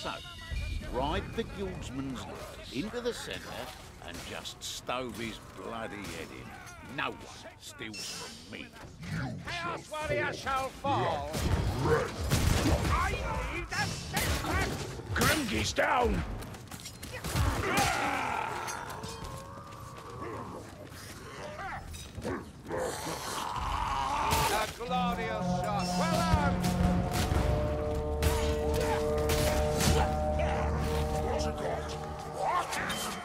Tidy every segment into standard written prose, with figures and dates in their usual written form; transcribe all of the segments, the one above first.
So, ride the guildsman's list into the centre and just stove his bloody head in. No one steals from me. Chaos Warrior shall fall. I need a secret! Grimgey's down! A glorious shot. Well done! What's it got? What?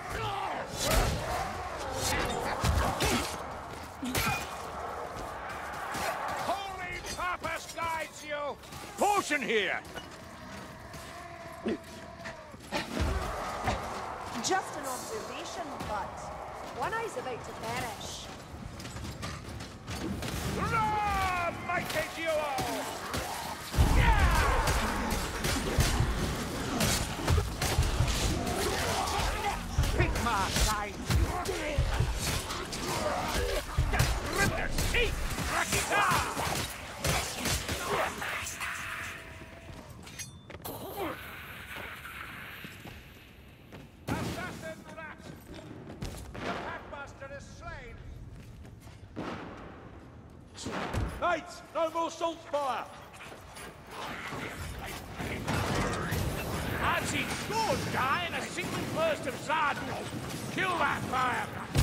Holy purpose guides you! Potion here! Just an observation, but one eye's about to perish. Hurrah! Mighty duo! Pick my side! Rip their teeth! Rakita! Assassin rat! The Packmaster is slain! Mates, no more salt fire! I've seen scores die in a single burst of Zarden! Kill that fire!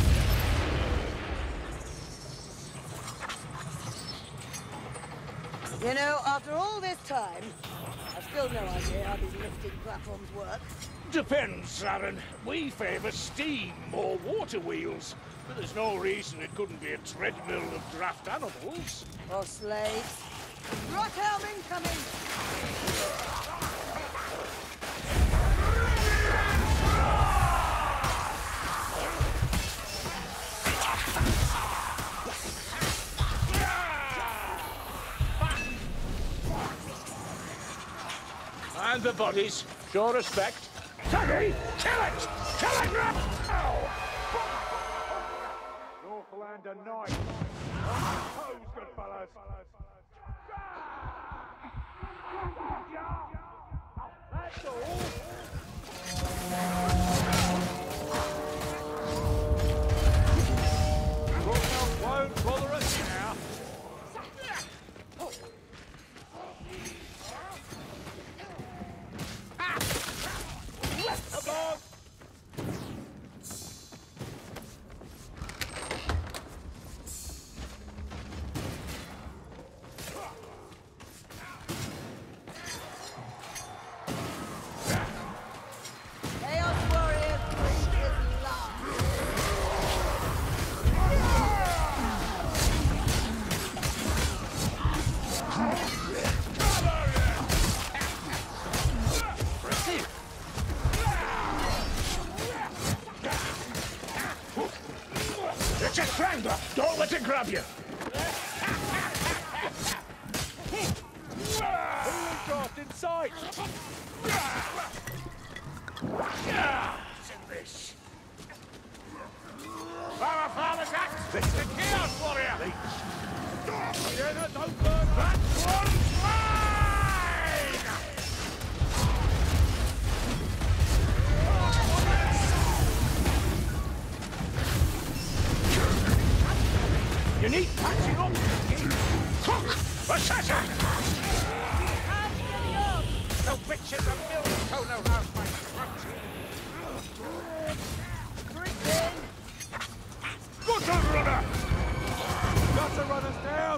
You know, after all this time, I've still no idea how these lifting platforms work. Depends, Saren. We favour steam or water wheels. But there's no reason it couldn't be a treadmill of draft animals. Or slaves. Rockhelm incoming! And the bodies. Show respect. Tuggy! Kill it! Kill it now! Northland and Knight! Pose, good fellas! That's all! Rockhelm won't bother us now! Come on! Chaos Warrior 3 is live! It's a strangler! Don't let it grab you! Draft in sight! It's in this. Our father's axe! The Chaos Warrior! Yeah, don't burn that! That one's mine! You need patching up! Hook! Assassin! The witches of Miltono have my throat! Gutter runner! Got to run us down!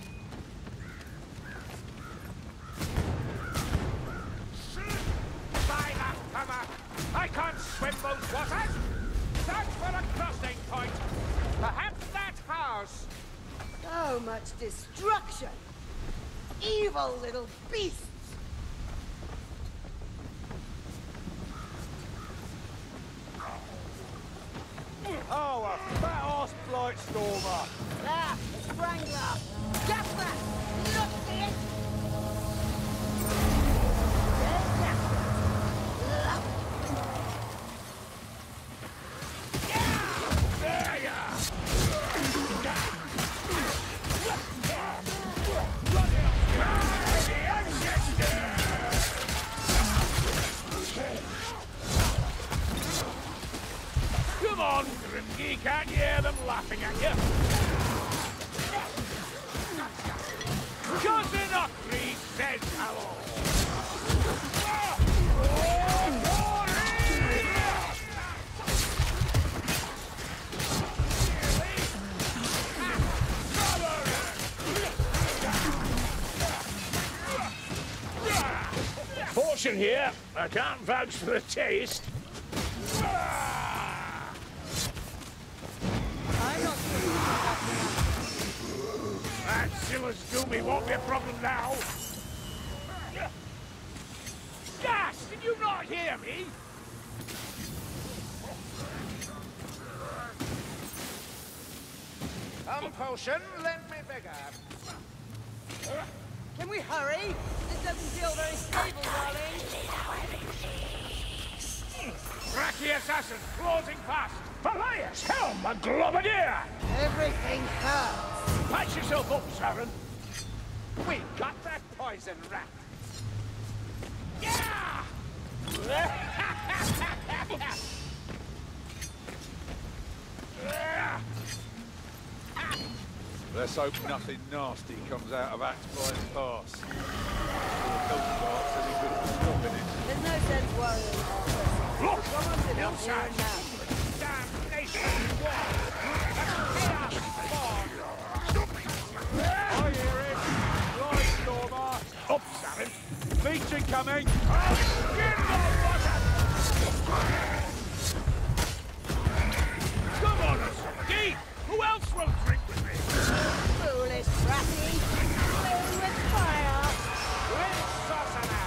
By that cover! I can't swim those waters! Search for a crossing point! Perhaps that house! So much destruction! Evil little beasts! Oh, a fat-ass blight stormer! Ah, the Strangler! Just that! Look at it! Gee, can't you hear them laughing at you? Cause enough, Creed says hello. Portion here. I can't vouch for the taste. I'm not sure you can back me up. That Silla's Doomy won't be a problem now. Gas! Did you not hear me? Some potion, let me beggar. Can we hurry? This doesn't feel very stable, darling. Cracky assassin, closing fast. Pelias, helm, a globadier! Everything hurts. Patch yourself up, Saren. We got that poison rat. Yeah! Let's hope nothing nasty comes out of Axblind Pass. The Piltobart's any good for stopping it. There's no sense worrying, Arthur. Look! Someone's in here Hillside! now. Damnation wall! I hear it! Right, Stormer! Up, Saren! Legion coming! Come on, Dee! Who else will drink with me? Foolish bratty. Playing with fire. Great sorcerer.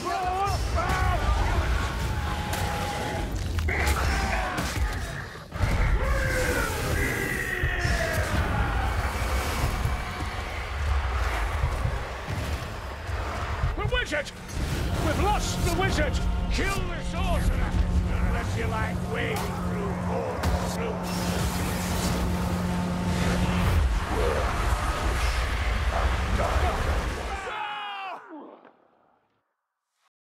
The wizard! We've lost the wizard! Kill the sorcerer! Unless you like wading through horns through.